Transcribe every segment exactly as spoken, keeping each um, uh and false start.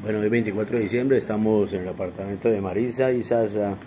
Bueno, hoy es veinticuatro de diciembre, estamos en el apartamento de Marisa y Sasa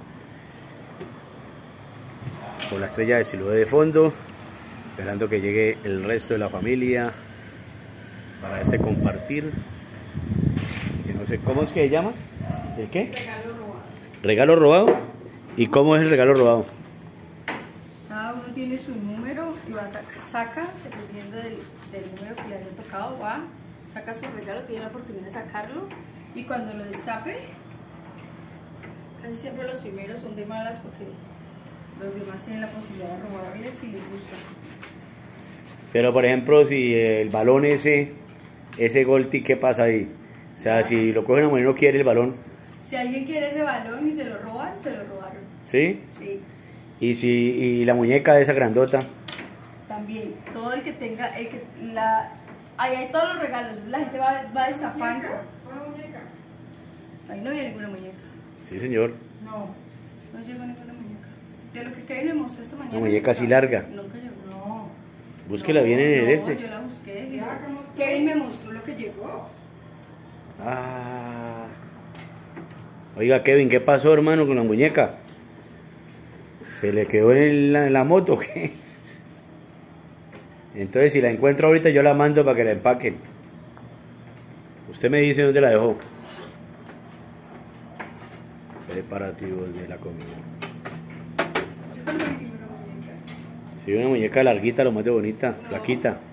con la estrella de Siloé de fondo, esperando que llegue el resto de la familia para este compartir. Que no sé, ¿cómo es que se llama? ¿El qué? Regalo robado. ¿Regalo robado? ¿Y cómo es el regalo robado? Cada uno tiene su número y va a sacar, saca, dependiendo del, del número que le haya tocado, va, saca su regalo, tiene la oportunidad de sacarlo y cuando lo destape, casi siempre los primeros son de malas porque los demás tienen la posibilidad de robarles si les gusta. Pero por ejemplo, si el balón ese, ese Golti, ¿qué pasa ahí? O sea, si lo coge una mujer y no quiere el balón, Si alguien quiere ese balón y se lo roban, se lo robaron. ¿sí? Sí. Y si y la muñeca de esa grandota, También, todo el que tenga, el que la, ahí hay todos los regalos, la gente va, va destapando. ¿Una muñeca? Ahí no había ninguna muñeca. sí señor, No. No llegó ninguna muñeca. De lo que Kevin me mostró esta mañana. una muñeca así larga, Nunca llegó. No. búsquela No, bien en el no, este. yo la busqué. Ya, ¿qué mostró? Kevin me mostró lo que llegó. Ah. Oiga Kevin, ¿qué pasó hermano con la muñeca? ¿Se le quedó en la, en la moto o qué? Entonces si la encuentro ahorita yo la mando para que la empaquen. Usted me dice dónde la dejó. Preparativos de la comida. Yo también vi una muñeca. Sí, una muñeca larguita, lo más de bonita, flaquita.